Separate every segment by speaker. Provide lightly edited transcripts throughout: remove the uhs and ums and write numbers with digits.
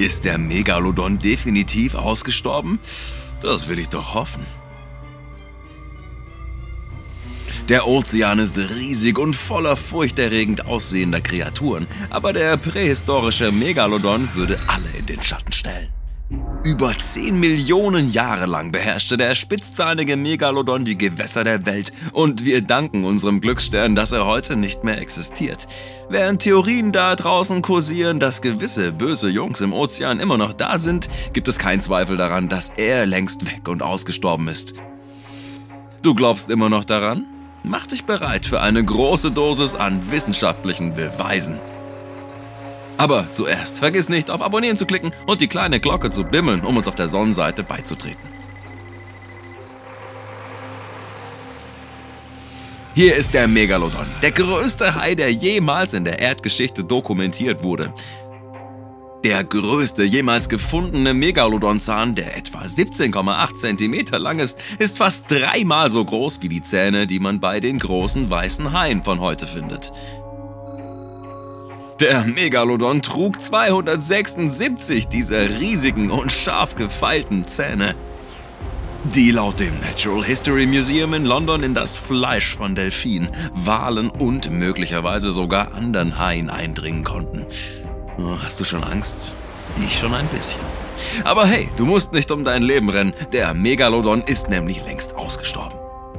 Speaker 1: Ist der Megalodon definitiv ausgestorben? Das will ich doch hoffen. Der Ozean ist riesig und voller furchterregend aussehender Kreaturen, aber der prähistorische Megalodon würde alle in den Schatten stellen. Über 10 Millionen Jahre lang beherrschte der spitzzahnige Megalodon die Gewässer der Welt und wir danken unserem Glücksstern, dass er heute nicht mehr existiert. Während Theorien da draußen kursieren, dass gewisse böse Jungs im Ozean immer noch da sind, gibt es keinen Zweifel daran, dass er längst weg und ausgestorben ist. Du glaubst immer noch daran? Mach dich bereit für eine große Dosis an wissenschaftlichen Beweisen. Aber zuerst vergiss nicht, auf Abonnieren zu klicken und die kleine Glocke zu bimmeln, um uns auf der Sonnenseite beizutreten. Hier ist der Megalodon, der größte Hai, der jemals in der Erdgeschichte dokumentiert wurde. Der größte jemals gefundene Megalodonzahn, der etwa 17,8 cm lang ist fast 3-mal so groß wie die Zähne, die man bei den großen weißen Haien von heute findet. Der Megalodon trug 276 dieser riesigen und scharf gefeilten Zähne, die laut dem Natural History Museum in London in das Fleisch von Delfinen, Walen und möglicherweise sogar anderen Haien eindringen konnten. Oh, hast du schon Angst? Ich schon ein bisschen. Aber hey, du musst nicht um dein Leben rennen, der Megalodon ist nämlich längst ausgestorben.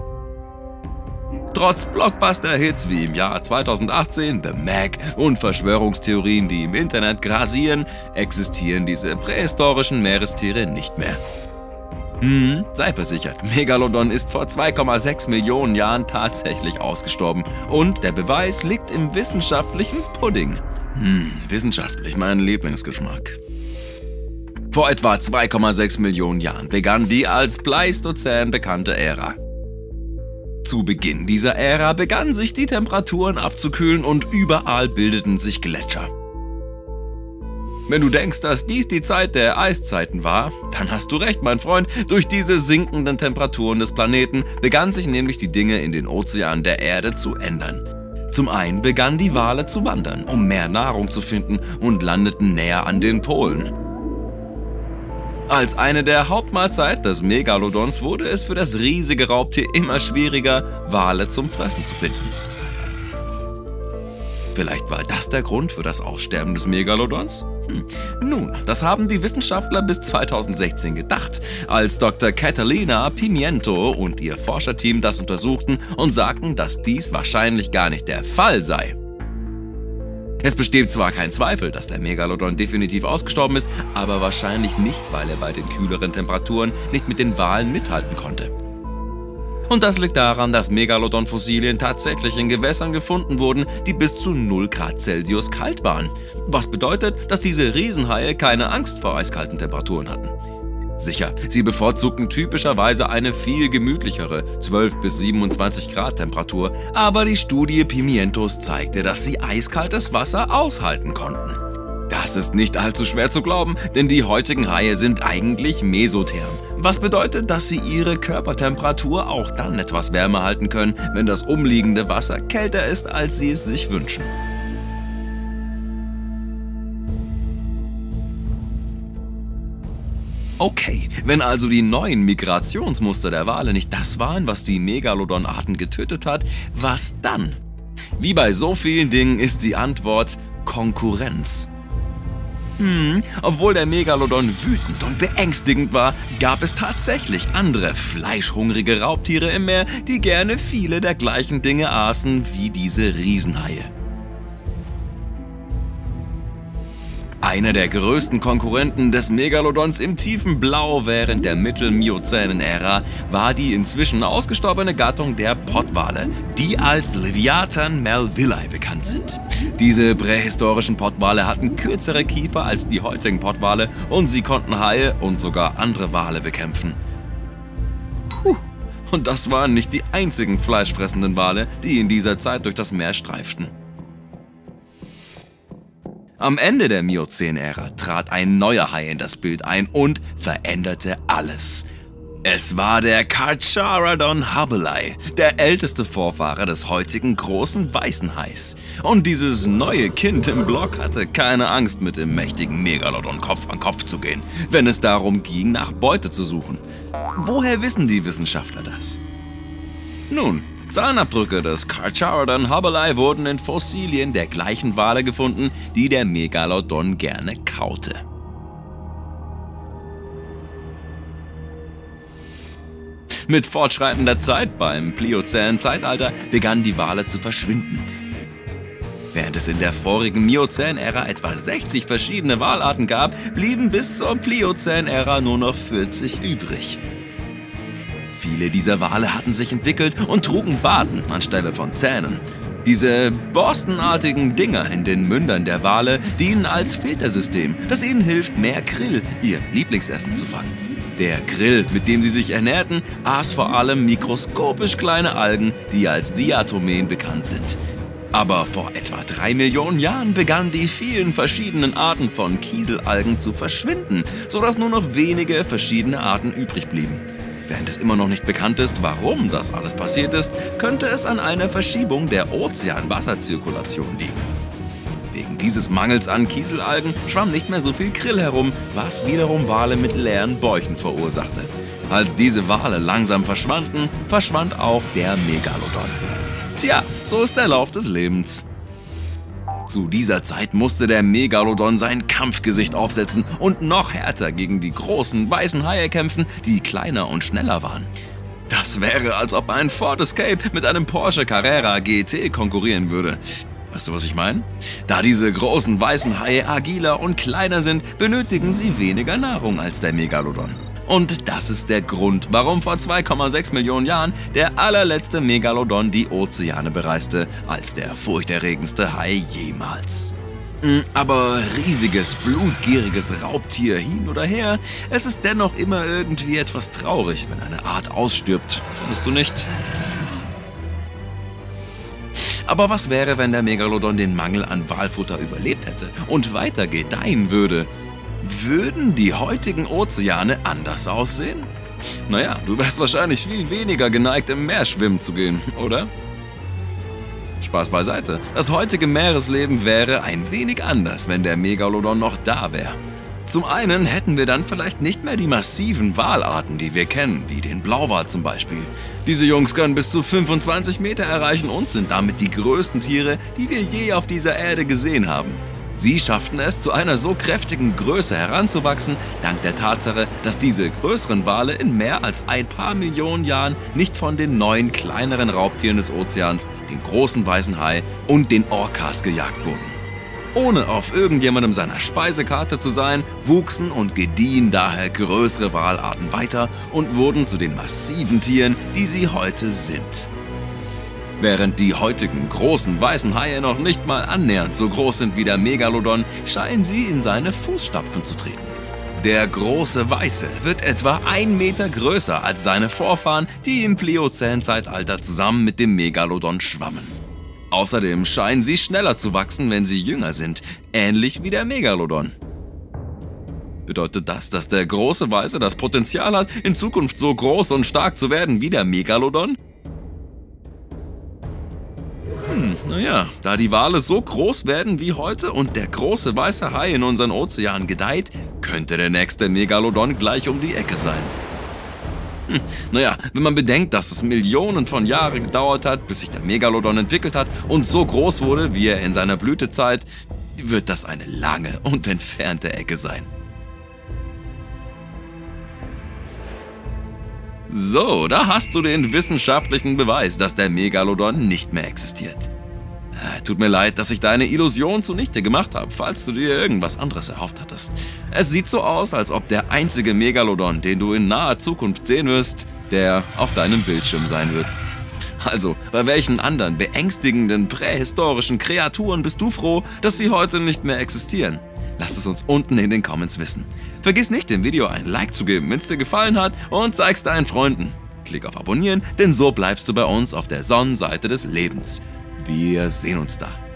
Speaker 1: Trotz Blockbuster-Hits wie im Jahr 2018, The Meg und Verschwörungstheorien, die im Internet grasieren, existieren diese prähistorischen Meerestiere nicht mehr. Sei versichert, Megalodon ist vor 2,6 Millionen Jahren tatsächlich ausgestorben und der Beweis liegt im wissenschaftlichen Pudding. Wissenschaftlich mein Lieblingsgeschmack. Vor etwa 2,6 Millionen Jahren begann die als Pleistozän bekannte Ära. Zu Beginn dieser Ära begannen sich die Temperaturen abzukühlen und überall bildeten sich Gletscher. Wenn du denkst, dass dies die Zeit der Eiszeiten war, dann hast du recht, mein Freund. Durch diese sinkenden Temperaturen des Planeten begannen sich nämlich die Dinge in den Ozeanen der Erde zu ändern. Zum einen begannen die Wale zu wandern, um mehr Nahrung zu finden und landeten näher an den Polen. Als eine der Hauptmahlzeiten des Megalodons wurde es für das riesige Raubtier immer schwieriger, Wale zum Fressen zu finden. Vielleicht war das der Grund für das Aussterben des Megalodons? Nun, das haben die Wissenschaftler bis 2016 gedacht, als Dr. Catalina Pimiento und ihr Forscherteam das untersuchten und sagten, dass dies wahrscheinlich gar nicht der Fall sei. Es besteht zwar kein Zweifel, dass der Megalodon definitiv ausgestorben ist, aber wahrscheinlich nicht, weil er bei den kühleren Temperaturen nicht mit den Walen mithalten konnte. Und das liegt daran, dass Megalodon-Fossilien tatsächlich in Gewässern gefunden wurden, die bis zu 0 Grad Celsius kalt waren. Was bedeutet, dass diese Riesenhaie keine Angst vor eiskalten Temperaturen hatten. Sicher, sie bevorzugten typischerweise eine viel gemütlichere 12 bis 27 Grad Temperatur, aber die Studie Pimientos zeigte, dass sie eiskaltes Wasser aushalten konnten. Das ist nicht allzu schwer zu glauben, denn die heutigen Haie sind eigentlich mesotherm, was bedeutet, dass sie ihre Körpertemperatur auch dann etwas wärmer halten können, wenn das umliegende Wasser kälter ist, als sie es sich wünschen. Okay, wenn also die neuen Migrationsmuster der Wale nicht das waren, was die Megalodon-Arten getötet hat, was dann? Wie bei so vielen Dingen ist die Antwort Konkurrenz. Obwohl der Megalodon wütend und beängstigend war, gab es tatsächlich andere fleischhungrige Raubtiere im Meer, die gerne viele der gleichen Dinge aßen wie diese Riesenhaie. Einer der größten Konkurrenten des Megalodons im tiefen Blau während der Mittelmiozänen-Ära war die inzwischen ausgestorbene Gattung der Pottwale, die als Leviathan melvilli bekannt sind. Diese prähistorischen Pottwale hatten kürzere Kiefer als die heutigen Pottwale und sie konnten Haie und sogar andere Wale bekämpfen. Und das waren nicht die einzigen fleischfressenden Wale, die in dieser Zeit durch das Meer streiften. Am Ende der Miozän-Ära trat ein neuer Hai in das Bild ein und veränderte alles. Es war der Carcharodon hubblei, der älteste Vorfahre des heutigen großen weißen Hais. Und dieses neue Kind im Block hatte keine Angst, mit dem mächtigen Megalodon Kopf an Kopf zu gehen, wenn es darum ging, nach Beute zu suchen. Woher wissen die Wissenschaftler das? Nun, Zahnabdrücke des Carcharodon hubblei wurden in Fossilien der gleichen Wale gefunden, die der Megalodon gerne kaute. Mit fortschreitender Zeit beim Pliozän-Zeitalter begannen die Wale zu verschwinden. Während es in der vorigen Miozän-Ära etwa 60 verschiedene Walarten gab, blieben bis zur Pliozän-Ära nur noch 40 übrig. Viele dieser Wale hatten sich entwickelt und trugen Barten anstelle von Zähnen. Diese borstenartigen Dinger in den Mündern der Wale dienen als Filtersystem, das ihnen hilft, mehr Krill, ihr Lieblingsessen, zu fangen. Der Krill, mit dem sie sich ernährten, aß vor allem mikroskopisch kleine Algen, die als Diatomen bekannt sind. Aber vor etwa 3 Millionen Jahren begannen die vielen verschiedenen Arten von Kieselalgen zu verschwinden, sodass nur noch wenige verschiedene Arten übrig blieben. Während es immer noch nicht bekannt ist, warum das alles passiert ist, könnte es an einer Verschiebung der Ozeanwasserzirkulation liegen. Wegen dieses Mangels an Kieselalgen schwamm nicht mehr so viel Krill herum, was wiederum Wale mit leeren Bäuchen verursachte. Als diese Wale langsam verschwanden, verschwand auch der Megalodon. Tja, so ist der Lauf des Lebens. Zu dieser Zeit musste der Megalodon sein Kampfgesicht aufsetzen und noch härter gegen die großen weißen Haie kämpfen, die kleiner und schneller waren. Das wäre, als ob ein Ford Escape mit einem Porsche Carrera GT konkurrieren würde. Weißt du, was ich meine? Da diese großen weißen Haie agiler und kleiner sind, benötigen sie weniger Nahrung als der Megalodon. Und das ist der Grund, warum vor 2,6 Millionen Jahren der allerletzte Megalodon die Ozeane bereiste, als der furchterregendste Hai jemals. Aber riesiges, blutgieriges Raubtier hin oder her, es ist dennoch immer irgendwie etwas traurig, wenn eine Art ausstirbt, findest du nicht? Aber was wäre, wenn der Megalodon den Mangel an Walfutter überlebt hätte und weiter gedeihen würde? Würden die heutigen Ozeane anders aussehen? Naja, du wärst wahrscheinlich viel weniger geneigt, im Meer schwimmen zu gehen, oder? Spaß beiseite. Das heutige Meeresleben wäre ein wenig anders, wenn der Megalodon noch da wäre. Zum einen hätten wir dann vielleicht nicht mehr die massiven Walarten, die wir kennen, wie den Blauwal zum Beispiel. Diese Jungs können bis zu 25 Meter erreichen und sind damit die größten Tiere, die wir je auf dieser Erde gesehen haben. Sie schafften es, zu einer so kräftigen Größe heranzuwachsen, dank der Tatsache, dass diese größeren Wale in mehr als ein paar Millionen Jahren nicht von den neuen, kleineren Raubtieren des Ozeans, den großen weißen Hai und den Orcas gejagt wurden. Ohne auf irgendjemandem seiner Speisekarte zu sein, wuchsen und gediehen daher größere Walarten weiter und wurden zu den massiven Tieren, die sie heute sind. Während die heutigen großen weißen Haie noch nicht mal annähernd so groß sind wie der Megalodon, scheinen sie in seine Fußstapfen zu treten. Der große Weiße wird etwa 1 Meter größer als seine Vorfahren, die im Pliozän-Zeitalter zusammen mit dem Megalodon schwammen. Außerdem scheinen sie schneller zu wachsen, wenn sie jünger sind, ähnlich wie der Megalodon. Bedeutet das, dass der große Weiße das Potenzial hat, in Zukunft so groß und stark zu werden wie der Megalodon? Naja, da die Wale so groß werden wie heute und der große weiße Hai in unseren Ozeanen gedeiht, könnte der nächste Megalodon gleich um die Ecke sein. Naja, wenn man bedenkt, dass es Millionen von Jahren gedauert hat, bis sich der Megalodon entwickelt hat und so groß wurde, wie er in seiner Blütezeit, wird das eine lange und entfernte Ecke sein. So, da hast du den wissenschaftlichen Beweis, dass der Megalodon nicht mehr existiert. Tut mir leid, dass ich deine Illusion zunichte gemacht habe, falls du dir irgendwas anderes erhofft hattest. Es sieht so aus, als ob der einzige Megalodon, den du in naher Zukunft sehen wirst, der auf deinem Bildschirm sein wird. Also, bei welchen anderen beängstigenden prähistorischen Kreaturen bist du froh, dass sie heute nicht mehr existieren? Lass es uns unten in den Comments wissen. Vergiss nicht, dem Video ein Like zu geben, wenn es dir gefallen hat, und zeig's deinen Freunden. Klick auf Abonnieren, denn so bleibst du bei uns auf der Sonnenseite des Lebens. Wir sehen uns da.